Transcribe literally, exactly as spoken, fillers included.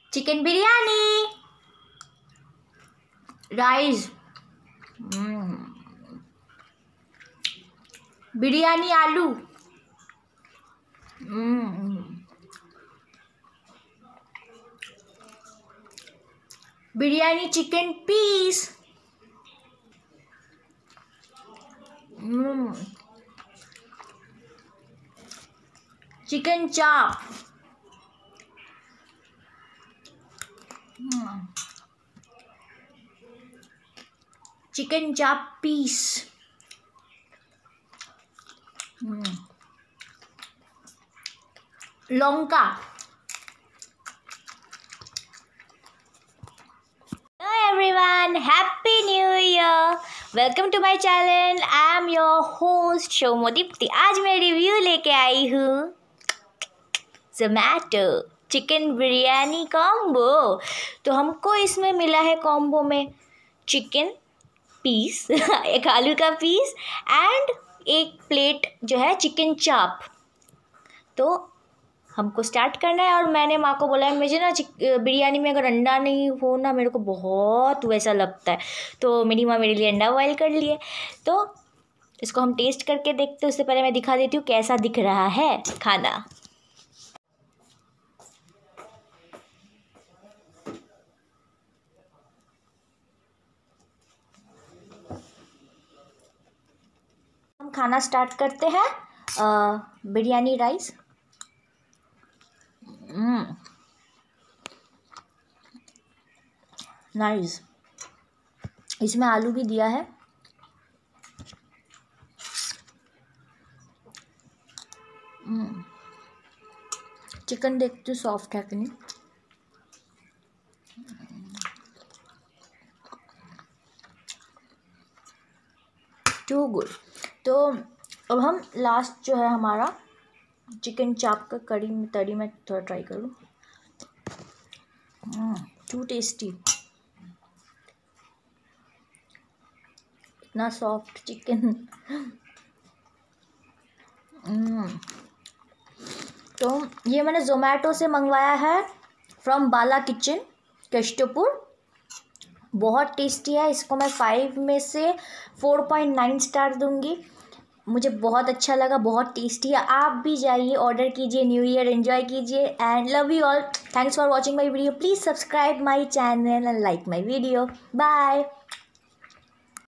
Chicken biryani, rice, biryani aloo, biryani chicken piece, chicken chaap, chicken chaap piece, लौंका। Hello everyone, Happy New Year. Welcome to my channel. I am your host Shomodipti. आज मैं review लेके आई हूँ Zomato chicken biryani combo. तो हमको इसमें मिला है कॉम्बो में चिकन पीस एक आलू का पीस एंड एक प्लेट जो है चिकन चाप। तो हमको स्टार्ट करना है और मैंने माँ को बोला है मुझे ना बिरयानी में अगर अंडा नहीं हो ना मेरे को बहुत वैसा लगता है। तो मेरी माँ मेरे लिए अंडा बॉयल कर लिए। तो इसको हम टेस्ट करके देखते हैं। उससे पहले मैं दिखा देती हूँ कैसा दिख रहा है खाना। हम खाना स्टार्ट करते हैं। आ, बिरयानी राइस, नाइस। इसमें आलू भी दिया है। चिकन देखते सॉफ्ट है कि नहीं। Too good. तो अब हम लास्ट जो है हमारा चिकन चाप का कड़ी में तरी में थोड़ा ट्राई करूँ। टू टेस्टी, इतना सॉफ्ट चिकन। तो ये मैंने जोमैटो से मंगवाया है फ्रॉम बाला किचन केष्टपुर। बहुत टेस्टी है। इसको मैं फाइव में से फोर पॉइंट नाइन स्टार दूंगी। मुझे बहुत अच्छा लगा, बहुत टेस्टी है। आप भी जाइए, ऑर्डर कीजिए, न्यू ईयर एंजॉय कीजिए and love you all. Thanks for watching my video. Please subscribe my channel and like my video. Bye.